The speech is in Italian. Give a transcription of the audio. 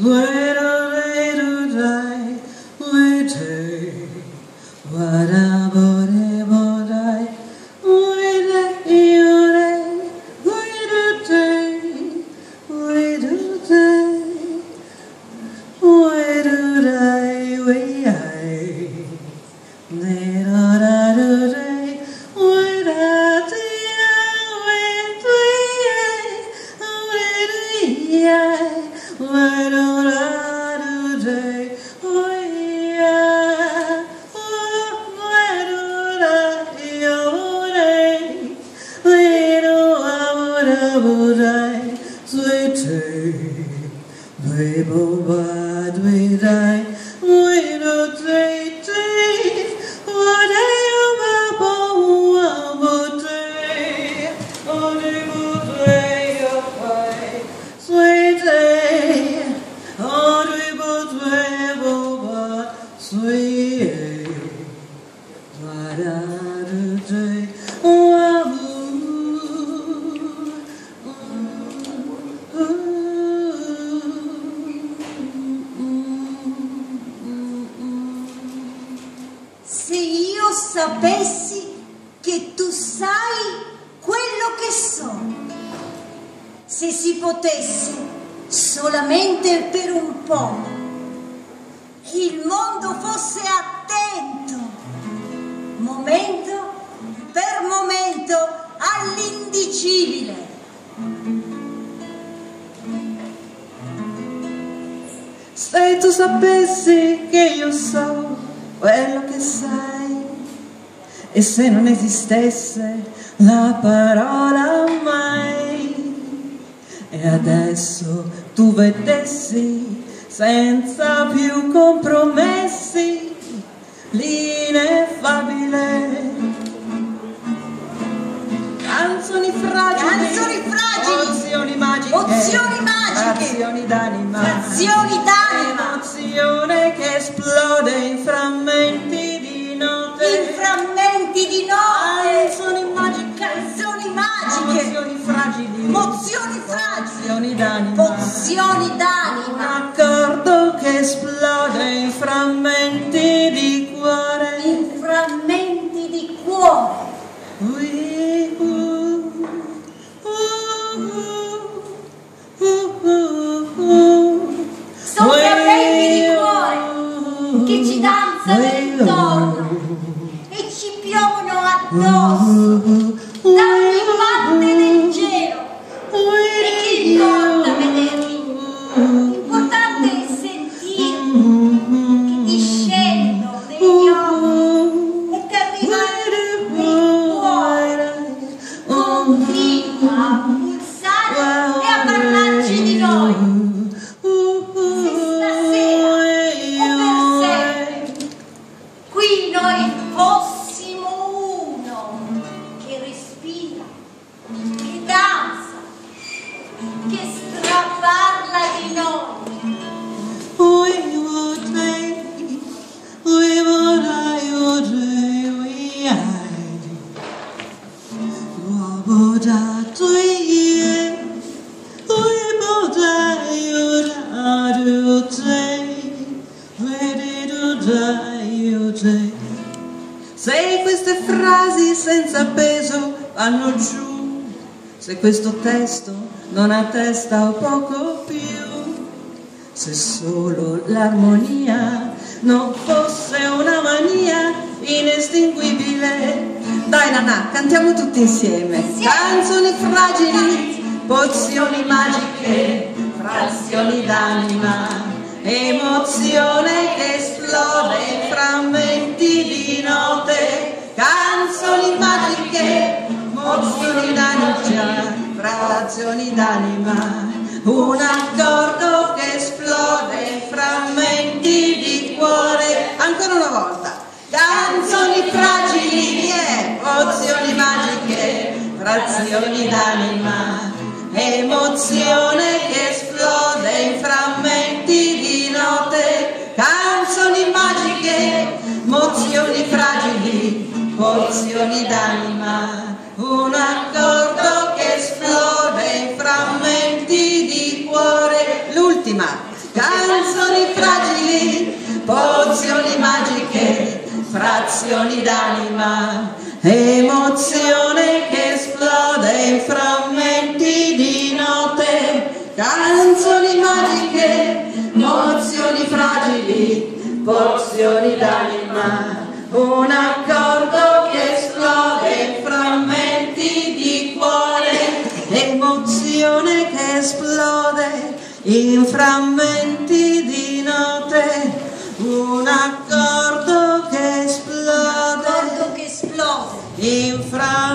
Se io sapessi che tu sai quello che so, se si potesse solamente per un po' il mondo fosse attento, momento per momento, all'indicibile. Se tu sapessi che io so quello che sai, e se non esistesse la parola mai, e adesso tu vedessi senza più compromessi l'ineffabile. Canzoni fragili, emozioni magiche, frazioni d'anima, emozione che esplode in frammenti di note, canzoni magiche, emozioni fragili, pozioni d'anima, un accordo che esplode in frammenti di cuore, che ci danzano intorno e ci piovono addosso, danno in parte del cielo. E che importa vederli? L'importante è sentire che discendono negli occhi e che arrivano nel cuore, continua a pulsare e a parlarci di noi. Noi fossimo uno che respira, che danza, che straparla di noi. Se queste frasi senza peso vanno giù, se questo testo non ha testa o poco più, se solo l'armonia non fosse una mania inestinguibile. Dai Nanà, cantiamo tutti insieme. Canzoni fragili, pozioni magiche, frazioni d'anima, emozione che esplode in frammenti di note, canzoni magiche, emozioni d'anima, frazioni d'anima, un accordo che esplode in frammenti di cuore. Ancora una volta. Canzoni fragili, emozioni magiche, frazioni d'anima, emozione che esplode in frammenti di note, canzoni magiche, emozioni fragili, pozioni d'anima, un accordo che esplode in frammenti di cuore. L'ultima. fragili, pozioni magiche, frazioni d'anima, emozione che esplode in frammenti di note, canzoni magiche, emozioni fragili, pozioni d'anima, un accordo che esplode in frammenti di cuore, emozione che esplode in frammenti di note, un accordo che esplode in frammenti